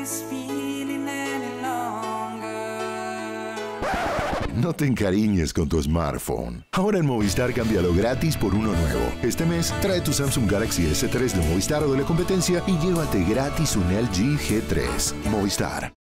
No te encariñes con tu smartphone. Ahora en Movistar cámbialo gratis por uno nuevo. Este mes trae tu Samsung Galaxy S3 de Movistar o de la competencia y llévate gratis un LG G3. Movistar.